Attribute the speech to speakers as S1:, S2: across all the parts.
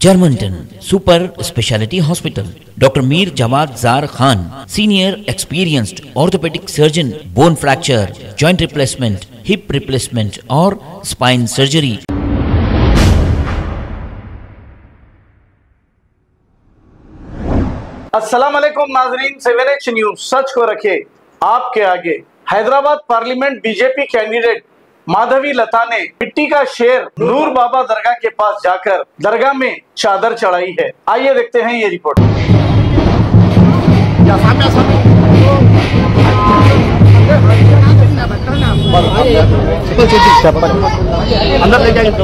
S1: Germanton super speciality hospital, doctor Mir Jawad Jar Khan, senior experienced orthopaedic surgeon, bone fracture, joint replacement, hip replacement और spine surgery.
S2: अस्सलाम वालेकुम नाजरीन, 7H news सच को रखे आपके आगे। Hyderabad parliament BJP candidate Madhavi Latha ने मिट्टी का शेर नूर बाबा दरगाह के पास जाकर दरगाह में चादर चढ़ाई है। आइए देखते हैं ये रिपोर्ट। अंदर ले जाएंगे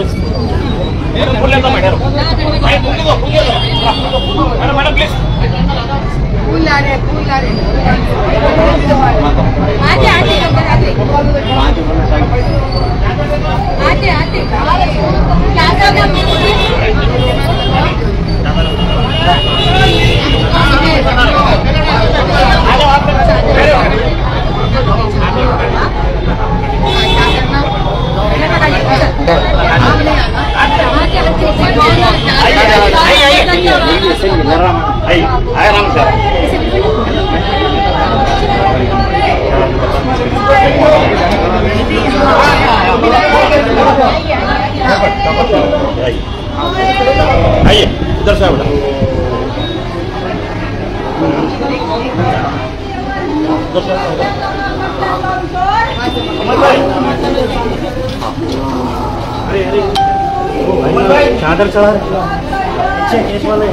S2: आइए इधर से बेटा। चादर चढ़ा रहे वाले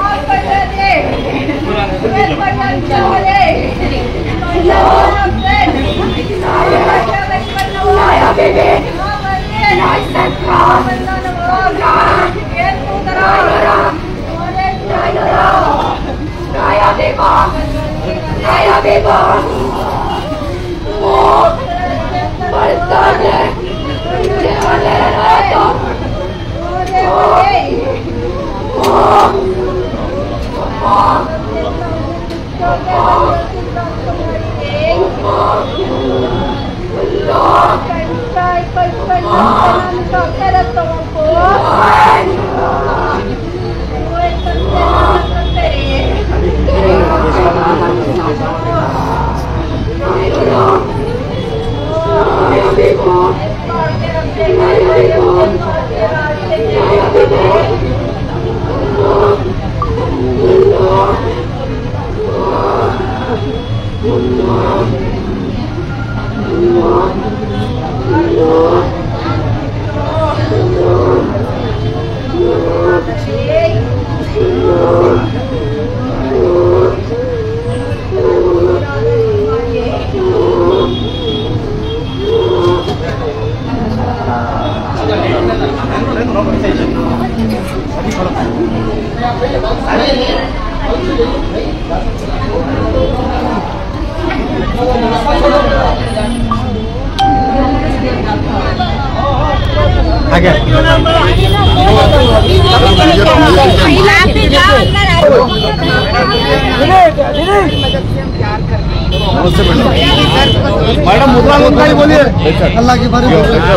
S2: मैडम मुद्रा मुद्रा ही बोलिए। अल्लाह की बारी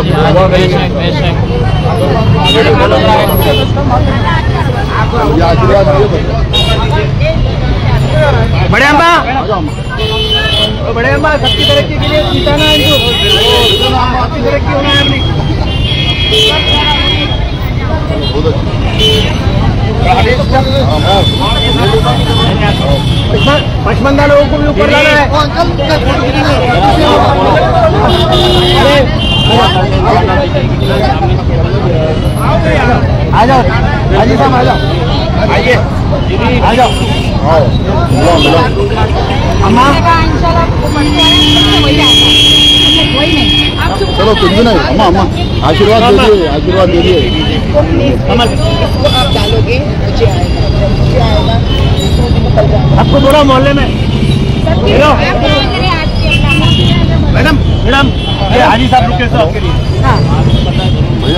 S2: बड़े अम्मा, बड़े अम्मा सबकी तरक्की के लिए जीताना है इनको, सबकी तरक्की होना है अपनी। पचमंदा लोगों को भी ऊपर लाना है। आ जाओ हाजी साहब, आ जाओ, आइए आ जाओ। अम्मा चलो कुछ भी नहीं, अम्मा अम्मा आशीर्वाद दीजिए, आशीर्वाद दीजिए। आप डालोगे मुझे आएगा आपको थोड़ा मोहल्ले में। मैडम मैडम हाजी साहब रुके साहब के लिए भैया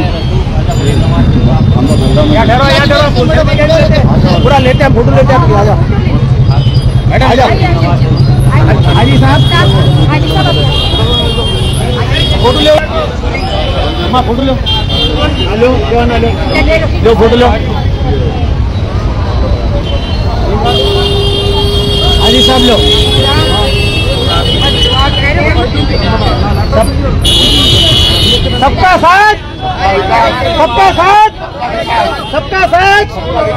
S2: यहाँ ठहरो पूरा लेते हैं, फोटो लेते हैं। आ जाओ मैडम, आ जाओ हाजी साहब, फोटो लो, फोटो लो, लो फोटो लो।
S3: हाजी साहब लोग सबका साथ, सबका साथ, सबका साथ।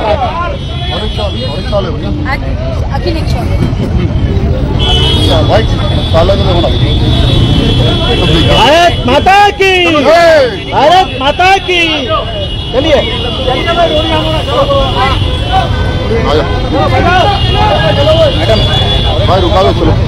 S3: भारत माता की, भारत माता की। चलिए मैडम भाई रुका दो, चलो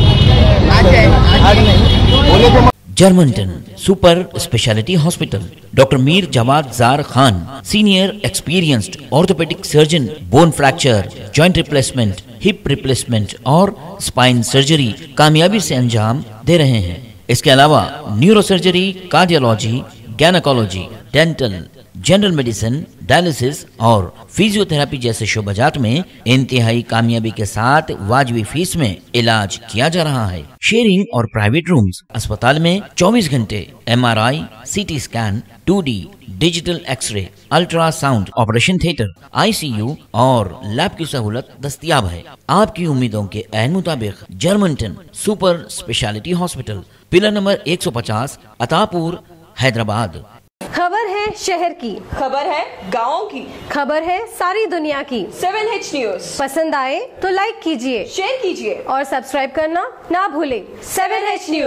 S1: Germanten super speciality hospital, doctor Mir Jamat Jar Khan, senior experienced orthopaedic surgeon, bone fracture, joint replacement, hip replacement और स्पाइन सर्जरी कामयाबी से अंजाम दे रहे हैं। इसके अलावा neuro surgery, cardiology, gynaecology, dental, general medicine, dialysis और फिजियोथेरेपी जैसे शोबाजात में इंतहाई कामयाबी के साथ वाजबी फीस में इलाज किया जा रहा है। शेयरिंग और प्राइवेट रूम्स, अस्पताल में 24 घंटे MRI, CT scan, 2D digital x-ray, ultrasound, operation theatre, ICU और लैब की सहूलत दस्तयाब है। आपकी उम्मीदों के ऐन मुताबिक Germanten super speciality hospital, pillar number 150, Attapur, Hyderabad.
S4: खबर है शहर की,
S5: खबर है गाँव की,
S4: खबर है सारी दुनिया की।
S5: 7H न्यूज
S4: पसंद आए तो लाइक कीजिए,
S5: शेयर कीजिए
S4: और सब्सक्राइब करना ना भूलें।
S5: 7H news.